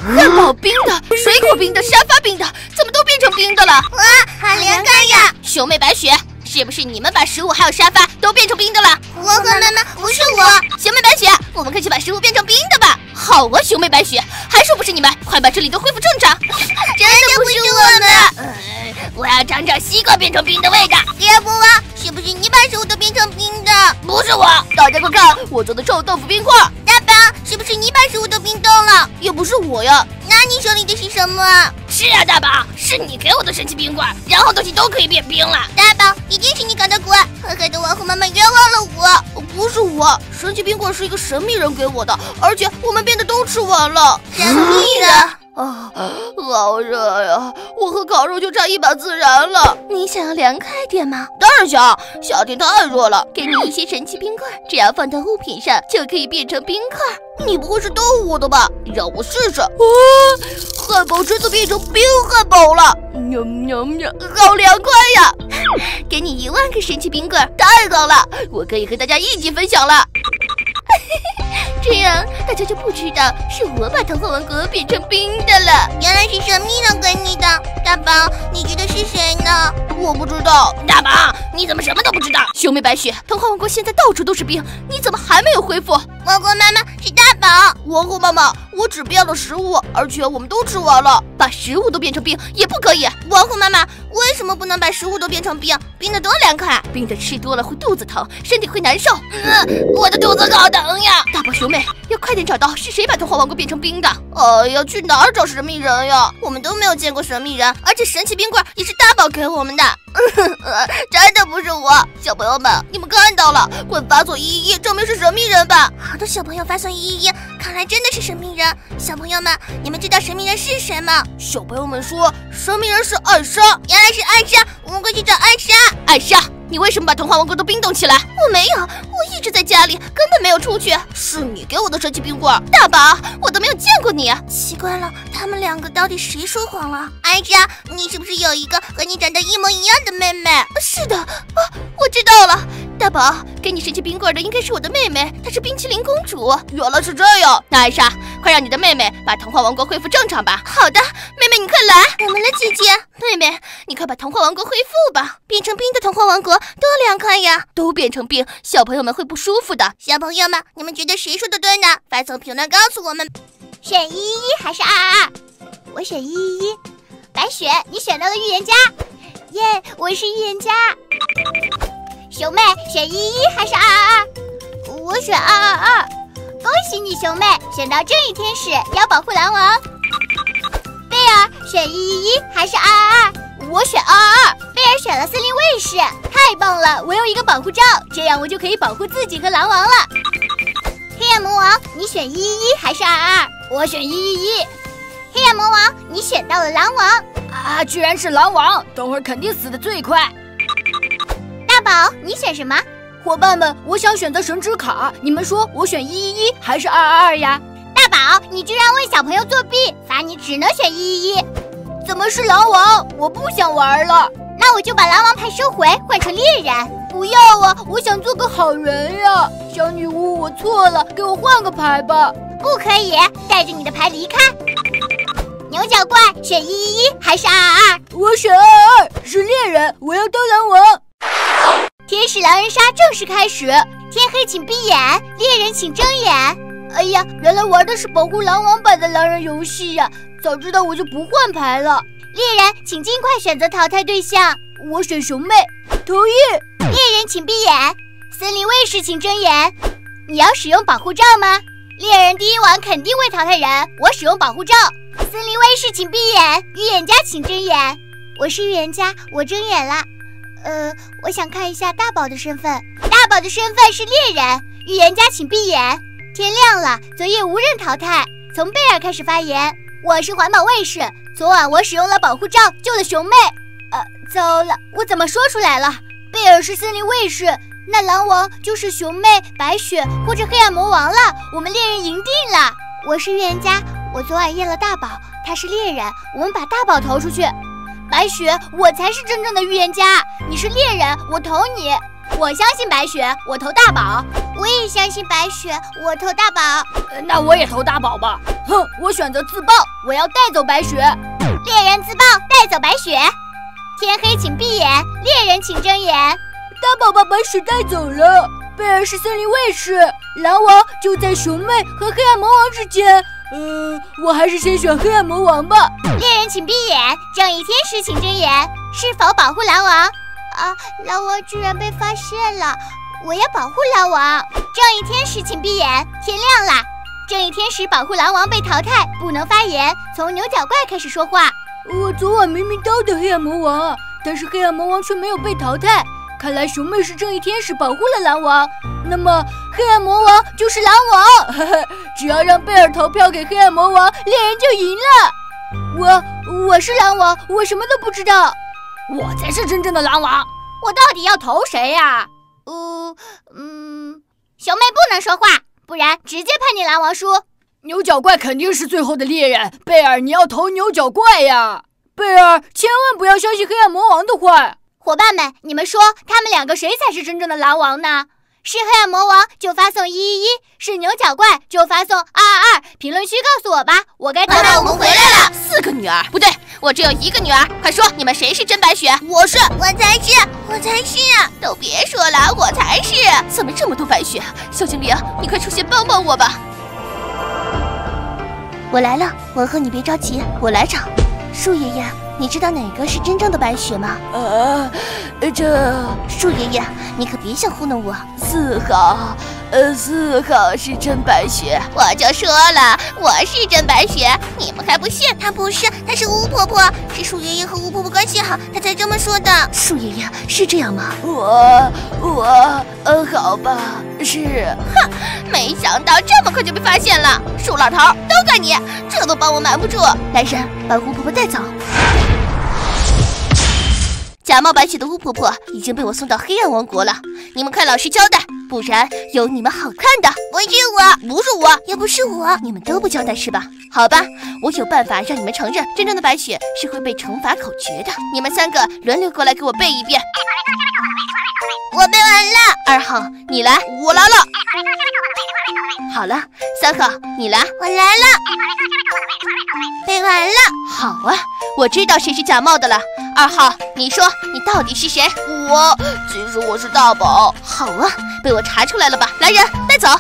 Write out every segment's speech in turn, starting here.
汉堡冰的，水果冰的，沙发冰的，怎么都变成冰的了？ 哇，好凉快呀！ 熊妹白雪，是不是你们把食物还有沙发都变成冰的了？ 我和妈妈，不是我。 熊妹白雪，我们快去把食物变成冰的吧！好啊，熊妹白雪，还说不是你们，快把这里都恢复正常！ 真的不是我们。 我要尝尝西瓜变成冰的味道。 猎捕王，是不是你把食物都变成冰的？ 不是我，大家快看，我做的臭豆腐冰块。 大宝，是不是你把食物都冰冻了？ 也不是我呀。 那你手里的是什么？ 是啊，大宝，是你给我的神奇冰块，然后东西都可以变冰了。 大宝，一定是你搞的鬼，害得我和妈妈冤枉了我。 不是我，神奇冰棍是一个神秘人给我的，而且我们变的都吃完了。 神秘人啊，好热呀！我和烤肉就差一把孜然了。 你想要凉快点吗？ 当然想，夏天太热了。 给你一些神奇冰块，只要放到物品上就可以变成冰块。 你不会是逗我的吧？让我试试。汉堡真的变成冰汉堡了，喵喵喵，好凉快呀！ 给你10000个神奇冰棍， 太好了，我可以和大家一起分享了。 这样大家就不知道是我把童话王国变成冰的了。 原来是神秘人给你的。大宝，你觉得是谁呢？ 我不知道。大宝，你怎么什么都不知道？熊妹白雪，童话王国现在到处都是冰，你怎么还没有恢复？ 我和妈妈是大宝。 我和妈妈，我只变了食物，而且我们都吃完了，把食物都变成冰也不可以。 我和妈妈为什么不能把食物都变成冰？冰的多凉快， 冰的吃多了会肚子疼，身体会难受。 我的肚子好疼呀！ 大宝熊妹，要快点找到是谁把童话王国变成冰的。 哎呀，去哪儿找神秘人呀？ 我们都没有见过神秘人，而且神奇冰棍也是大宝给我们的。 真的不是我，小朋友们，你们看到了，快发送111，证明是神秘人吧！ 好多小朋友发送111，看来真的是神秘人。小朋友们，你们知道神秘人是谁吗？ 小朋友们说，神秘人是艾莎。 原来是艾莎，我们快去找艾莎。 艾莎，你为什么把童话王国都冰冻起来？ 我没有，我一直在家里，根本没有出去。 是你给我的神奇冰棍。 大宝，我都没有见过你。 奇怪了，他们两个到底谁说谎了？艾莎，你是不是有一个和你长得一模一样的妹妹？ 是的，我知道了。大宝，给你神奇冰棍的应该是我的妹妹，她是冰淇淋公主。 原来是这样。 那艾莎，快让你的妹妹把童话王国恢复正常吧。好的，妹妹你快来。 我们的姐姐， 妹妹，你快把童话王国恢复吧。变成冰的童话王国多凉快呀！ 都变成冰，小朋友们会不舒服的。 小朋友们，你们觉得谁说的对呢？发送评论告诉我们。 选111还是222？我选111。白雪，你选到了预言家。耶，我是预言家。熊妹，选111还是222？我选222。恭喜你，熊妹，选到正义天使，要保护狼王。贝尔，选111还是222？我选222。贝尔选了森林卫士，太棒了！我有一个保护罩，这样我就可以保护自己和狼王了。黑暗魔王，你选111还是222？我选111。黑暗魔王，你选到了狼王啊！居然是狼王，等会儿肯定死得最快。 大宝，你选什么？ 伙伴们，我想选择神之卡，你们说我选111还是222呀？ 大宝，你居然为小朋友作弊，罚你只能选111。 怎么是狼王？我不想玩了。 那我就把狼王牌收回，换成猎人。 不要啊，我想做个好人呀！小女巫，我错了，给我换个牌吧。 不可以，带着你的牌离开。牛角怪，选111还是222？ 我选222，是猎人，我要当狼王。 天使狼人杀正式开始，天黑请闭眼，猎人请睁眼。 哎呀，原来玩的是保护狼王版的狼人游戏呀！早知道我就不换牌了。 猎人请尽快选择淘汰对象。 我选熊妹，同意。 猎人请闭眼，森林卫士请睁眼。你要使用保护罩吗？猎人第一晚肯定会淘汰人，我使用保护罩。森林卫士请闭眼，预言家请睁眼。我是预言家，我睁眼了。我想看一下大宝的身份。大宝的身份是猎人，预言家请闭眼。天亮了，昨夜无人淘汰。从贝尔开始发言。我是环保卫士，昨晚我使用了保护罩救了熊妹。糟了，我怎么说出来了？贝尔是森林卫士，那狼王就是熊妹、白雪或者黑暗魔王了。我们猎人赢定了。我是预言家，我昨晚验了大宝，他是猎人，我们把大宝投出去。白雪，我才是真正的预言家，你是猎人，我投你。 我相信白雪，我投大宝。 我也相信白雪，我投大宝。 那我也投大宝吧。哼，我选择自爆，我要带走白雪。 猎人自爆，带走白雪。天黑请闭眼，猎人请睁眼。 大宝把白雪带走了。贝尔是森林卫士，狼王就在熊妹和黑暗魔王之间。我还是先选黑暗魔王吧。 猎人请闭眼，正义天使请睁眼。是否保护狼王？ 狼王居然被发现了， 我要保护狼王。正义天使请闭眼，天亮了。正义天使保护狼王被淘汰，不能发言，从牛角怪开始说话。 我昨晚明明刀的黑暗魔王啊，但是黑暗魔王却没有被淘汰。看来熊妹是正义天使保护了狼王，那么黑暗魔王就是狼王。只要让贝尔投票给黑暗魔王，猎人就赢了。我是狼王，我什么都不知道。我才是真正的狼王。 我到底要投谁呀？熊妹不能说话，不然直接判定狼王输。 牛角怪肯定是最后的猎人，贝尔你要投牛角怪呀。贝尔千万不要相信黑暗魔王的话。 伙伴们，你们说他们两个谁才是真正的狼王呢？是黑暗魔王就发送111，是牛角怪就发送222。评论区告诉我吧，我该投。 妈妈，我们回来了。4个女儿，不对，我只有1个女儿。快说，你们谁是真白雪？ 我才是！ 都别说了，我才是！怎么这么多白雪？小精灵，你快出现帮帮我吧！ 我来了，文鹤，你别着急，我来找。树爷爷，你知道哪个是真正的白雪吗？树爷爷，你可别想糊弄我。 4号是真白雪，我就说了，我是真白雪，你们还不信？ 她不是，她是巫婆婆，是树爷爷和巫婆婆关系好，她才这么说的。 树爷爷是这样吗？ 好吧，是。哼，没想到这么快就被发现了，树老头，都怪你，这都帮我瞒不住。 来人，把巫婆婆带走。 假冒白雪的巫婆婆已经被我送到黑暗王国了，你们快老实交代，不然有你们好看的。 不是我， 不是我， 也不是我， 你们都不交代是吧？ 好吧，我有办法让你们承认真正的白雪是会被惩罚口诀的。你们3个轮流过来给我背一遍。 我背完了。 2号，你来。我来了。好了，3号，你来。 我来了。背完了。 好啊，我知道谁是假冒的了。2号，你说你到底是谁？其实我是大宝。好啊，被我查出来了吧？来人，带走。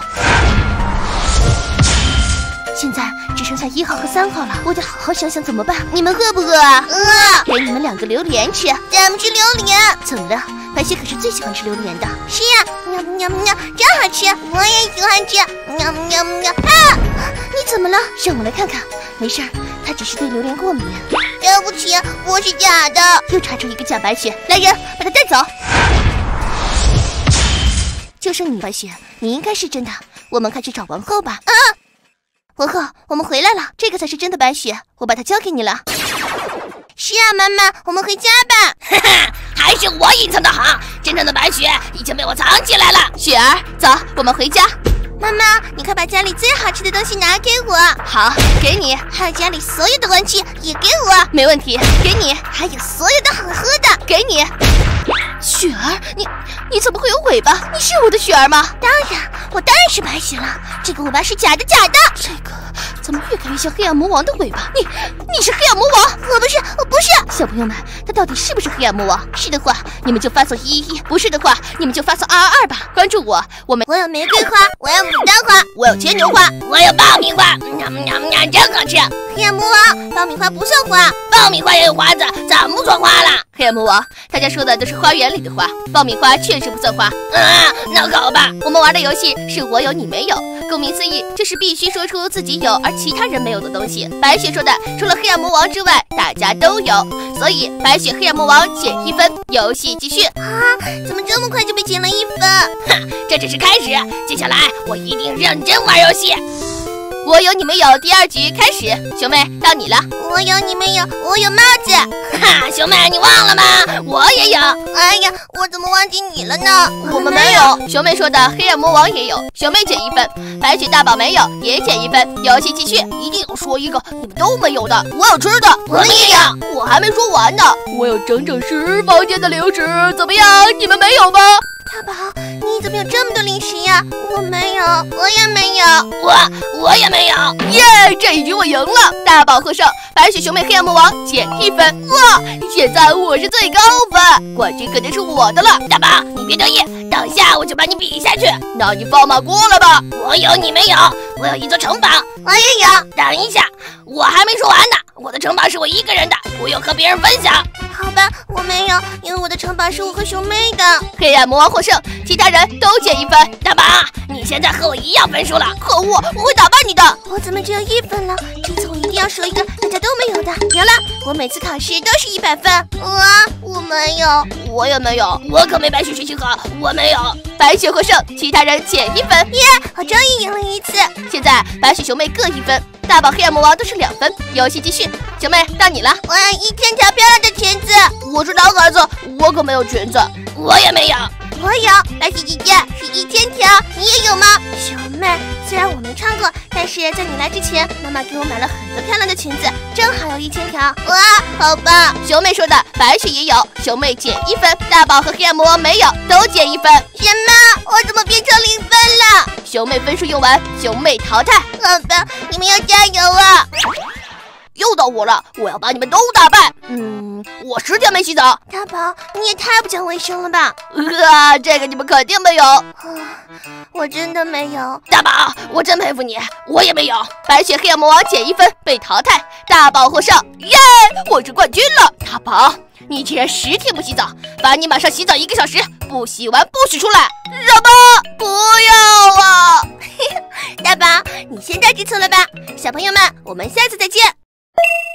现在只剩下1号和3号了，我得好好想想怎么办。 你们饿不饿啊？ 给你们2个榴莲吃。 咱们吃榴莲。 怎么了？白雪可是最喜欢吃榴莲的。 是呀，喵喵喵，真好吃，我也喜欢吃。喵喵喵！啊， 你怎么了？让我来看看。没事儿，他只是对榴莲过敏。 对不起，我是假的。 又查出一个假白雪，来人，把他带走。就剩你白雪，你应该是真的。我们快去找王后吧。王后，我们回来了，这个才是真的白雪，我把它交给你了。 是啊，妈妈，我们回家吧。 哈哈，还是我隐藏的好，真正的白雪已经被我藏起来了。雪儿，走，我们回家。 妈妈，你快把家里最好吃的东西拿给我。 好，给你。 还有家里所有的玩具也给我。 没问题，给你。 还有所有的好喝的， 给你。雪儿，你怎么会有尾巴？你是我的雪儿吗？ 当然，我当然是白雪了。这个尾巴是假的。 这个怎么越看越像黑暗魔王的尾巴？你是黑暗魔王？ 我不是。 小朋友们，他到底是不是黑暗魔王？ 是的话，你们就发送111；不是的话，你们就发送222吧。关注我，我有玫瑰花，我要牡丹花， 我有牵牛花，我有爆米花，真好吃。 黑暗魔王，爆米花不算花， 爆米花也有花籽，怎么不算花了？黑暗魔王，大家说的都是花园里的花，爆米花确实不算花。那好吧，我们玩的游戏是我有你没有，顾名思义，就是必须说出自己有而其他人没有的东西。白雪说的，除了黑暗魔王之外，大家都有，所以白雪黑暗魔王减1分，游戏继续。 怎么这么快就被减了1分？ 哼，这只是开始，接下来我一定认真玩游戏。我有你没有，第2局开始，熊妹到你了。 我有你没有，我有帽子。 哈，熊妹你忘了吗？我也有。 哎呀，我怎么忘记你了呢？ 我们没有。熊妹说的黑暗魔王也有，熊妹减1分。白雪大宝没有，也减1分。游戏继续，一定要说一个你们都没有的。我有吃的， 我们也有。 我还没说完呢，我有整整10房间的零食，怎么样？你们没有吗？ 大宝，你怎么有这么多零食呀？我没有，我也没有， 我也没有。 耶，这一局我赢了，大宝获胜，白雪熊妹黑暗魔王减1分。哇，现在我是最高分，冠军肯定是我的了。 大宝，你别得意，等下我就把你比下去。 那你放马过来吧。 我有你没有，我有一座城堡， 我也有。 等一下，我还没说完呢。我的城堡是我一个人的，不用和别人分享。 好吧，我没有，因为我的城堡是我和熊妹的。 黑暗魔王获胜，其他人都减1分。 大宝，你现在和我一样分数了。 可恶，我会打败你的。 我怎么只有1分了？这次我一定要说一个大家都没有的。有了，我每次考试都是100分。我没有， 我也没有， 我可没白雪学习好，我没有。 白雪获胜，其他人减1分。 耶，我终于赢了一次。 现在白雪熊妹各1分，大宝黑暗魔王都是2分。游戏继续，熊妹到你了。 我要1000条漂亮的裙子。 我是男孩子，我可没有裙子。 我也没有。 我有，白雪姐姐是1000条，你也有吗？熊妹，虽然我没穿过，但是在你来之前，妈妈给我买了很多漂亮的裙子，正好有1000条。哇，好棒！ 熊妹说的，白雪也有，熊妹减1分，大宝和黑暗魔王没有，都减1分。 什么？我怎么变成0分了？ 熊妹分数用完，熊妹淘汰。 好吧，你们要加油啊！ 又到我了，我要把你们都打败。我10天没洗澡。 大宝，你也太不讲卫生了吧！ 这个你们肯定没有。 我真的没有。 大宝，我真佩服你，我也没有。 白雪黑暗魔王减1分，被淘汰。大宝获胜，耶！我是冠军了。大宝，你竟然10天不洗澡，罚你马上洗澡1个小时，不洗完不许出来。什么？不要啊！ 大宝，你现在知错了吧？小朋友们，我们下次再见。